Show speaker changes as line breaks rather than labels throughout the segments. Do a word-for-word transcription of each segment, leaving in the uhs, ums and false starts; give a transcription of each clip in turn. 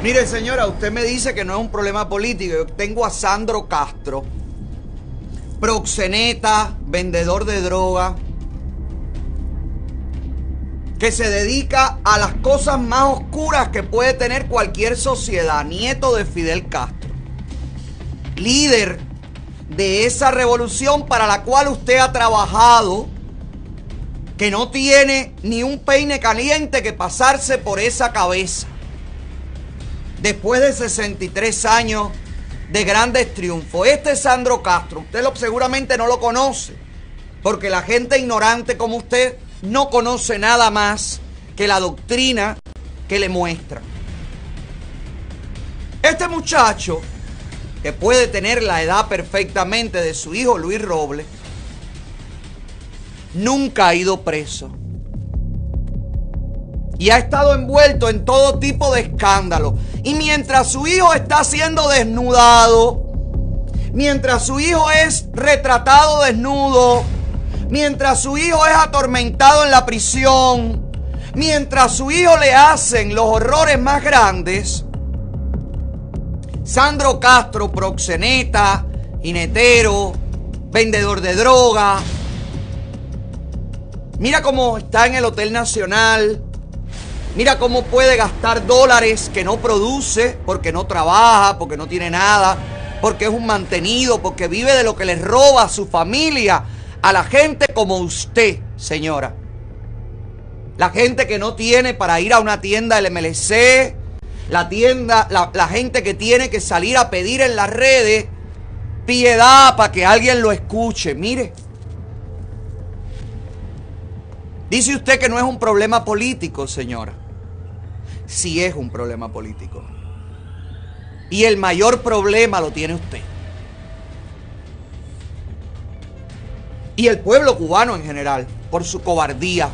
Mire, señora, usted me dice que no es un problema político. Yo tengo a Sandro Castro, proxeneta, vendedor de droga, que se dedica a las cosas más oscuras que puede tener cualquier sociedad, nieto de Fidel Castro, líder de esa revolución para la cual usted ha trabajado, que no tiene ni un peine caliente que pasarse por esa cabeza. Después de sesenta y tres años de grandes triunfos. Este es Sandro Castro. Usted lo, seguramente no lo conoce, porque la gente ignorante como usted no conoce nada más que la doctrina que le muestra. Este muchacho, que puede tener la edad perfectamente de su hijo Luis Robles, nunca ha ido preso. Y ha estado envuelto en todo tipo de escándalos. Y mientras su hijo está siendo desnudado, mientras su hijo es retratado desnudo, mientras su hijo es atormentado en la prisión, mientras su hijo le hacen los horrores más grandes, Sandro Castro, proxeneta, jinetero, vendedor de droga, mira cómo está en el Hotel Nacional. Mira cómo puede gastar dólares que no produce, porque no trabaja, porque no tiene nada, porque es un mantenido, porque vive de lo que le roba a su familia, a la gente como usted, señora. La gente que no tiene para ir a una tienda del M L C, la tienda, la, la gente que tiene que salir a pedir en las redes piedad para que alguien lo escuche. Mire. Dice usted que no es un problema político, señora. Sí es un problema político. Y el mayor problema lo tiene usted. Y el pueblo cubano en general, por su cobardía.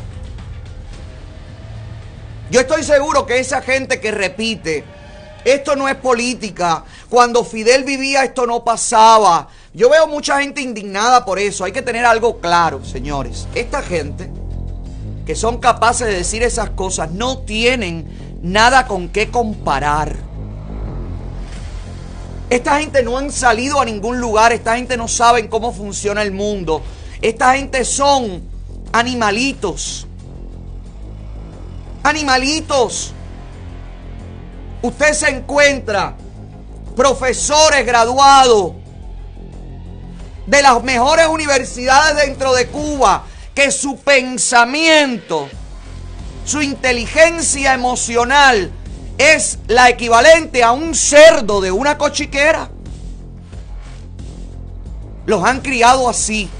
Yo estoy seguro que esa gente que repite, esto no es política, cuando Fidel vivía esto no pasaba. Yo veo mucha gente indignada por eso. Hay que tener algo claro, señores. Esta gente que son capaces de decir esas cosas no tienen nada con qué comparar. Esta gente no han salido a ningún lugar. Esta gente no sabe cómo funciona el mundo. Esta gente son animalitos. Animalitos. Usted se encuentra profesores graduados de las mejores universidades dentro de Cuba, que su pensamiento, su inteligencia emocional es la equivalente a un cerdo de una cochiquera. Los han criado así.